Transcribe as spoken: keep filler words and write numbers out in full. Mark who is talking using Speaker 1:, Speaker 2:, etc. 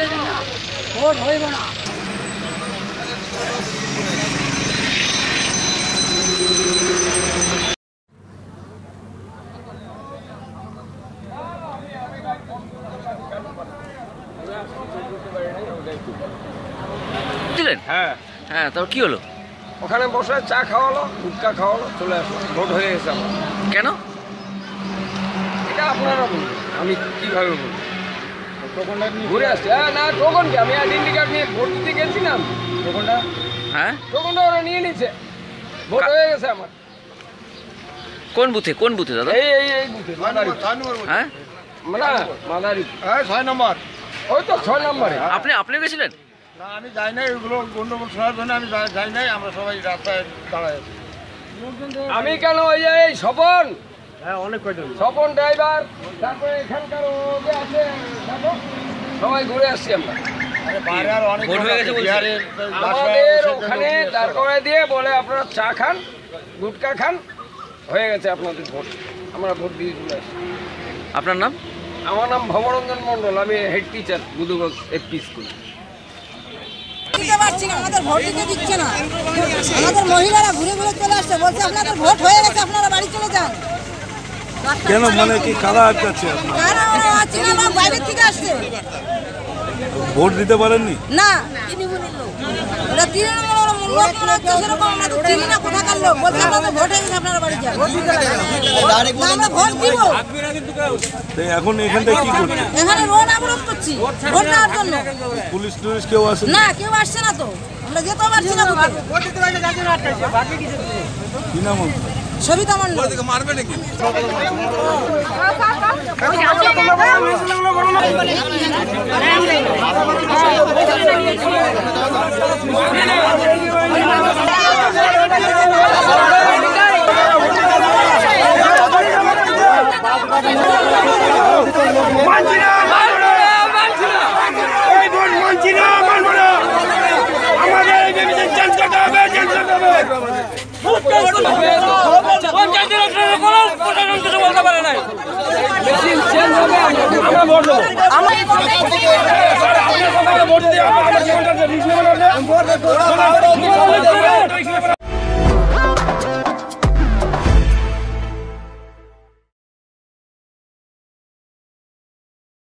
Speaker 1: Vote হইব না।
Speaker 2: হ্যাঁ
Speaker 3: হ্যাঁ, তারপর কি হলো?
Speaker 2: ওখানে বসে চা খাওয়ালো, গুটকা খাওয়ালো, চলে আসলো। ভোট হয়ে গেছে আমার।
Speaker 3: কেন?
Speaker 2: এটা আপনারা বলুন, আমি কিভাবে বলবো? ঘুরে আসছে। হ্যাঁ না, টোকন কি? আমি আইডেন্টি কার্ড নিয়ে ভোট দিতে গেছিলাম। টোকনটা
Speaker 3: হ্যাঁ,
Speaker 2: টোকনটা ওরা নিয়ে নিচ্ছে। ভোট হয়ে গেছে আমার।
Speaker 3: কোন বুথে? কোন বুথে দাদা?
Speaker 2: এই এই এই বুথে মাদারি।
Speaker 3: হ্যাঁ,
Speaker 2: না মাদারি।
Speaker 4: হ্যাঁ, ছয় নম্বর।
Speaker 2: ওই তো ছয় নম্বরে।
Speaker 3: আপনি আপনি গেছিলেন?
Speaker 4: না, আমি যাই নাই। ওগুলো গন্ডগোল শোনার জন্য আমি যাই- যাই নাই। আমরা সবাই রাস্তায় দাঁড়ায় আছি।
Speaker 2: আমি কেন? ওই যে এই স্বপন,
Speaker 4: হ্যাঁ, অনেক কয়জন।
Speaker 2: স্বপন ড্রাইভার, তারপরে এখানকার ও যে আছে দেখো, সবাই ঘুরে আসছি আমরা।
Speaker 4: আরে বাইরে আর অনেক
Speaker 3: ভোট হয়ে গেছে বলছে।
Speaker 4: বিহারের,
Speaker 2: আমাদের ওখানে দাঁড় করে দিয়ে বলে আপনারা চা খান, গুটকা খান, হয়ে গেছে আপনাদের ভোট। আমরা ভোট দিয়ে চলে আসছি।
Speaker 3: আপনার নাম?
Speaker 2: আমার নাম ভবরঞ্জন মণ্ডল, আমি head teacher Budhuganj FP school.
Speaker 5: দিতে পারছি না, আমাদের ভোট দিতে দিচ্ছে না। আমাদের মহিলারা ঘুরে ঘুরে চলে আসছে, বলছে আপনাদের ভোট হয়ে গেছে, আপনারা বাড়ি চলে যান।
Speaker 4: কেন, মানে কি কারা আটকাচ্ছে?
Speaker 5: কারা ওরা আছে না, লোক বাইরের থেকে আসছে।
Speaker 4: ভোট দিতে পারেননি?
Speaker 5: না, ওরা তৃণমূল ওরা লোক মনে হচ্ছে সেরকম, আমরা তো চিনি না কোথাকার লোক। বলছে আপনাদের ভোট হয়ে গেছে, আপনারা বাড়ি যান। না, আমরা ভোট দিব।
Speaker 4: এখন এখান থেকে কি করছে?
Speaker 5: এখানে রোড অবরোধ করছি ভোট দেওয়ার জন্য।
Speaker 4: পুলিশ টুলিশ কেউ আসে?
Speaker 5: না, কেউ আসছে না তো, আমরা যেতেও পারছি না।
Speaker 4: কি নাম?
Speaker 5: সবিতা মণ্ডল।
Speaker 4: মারবে নাকি?
Speaker 2: আমরা ভোট দেবো।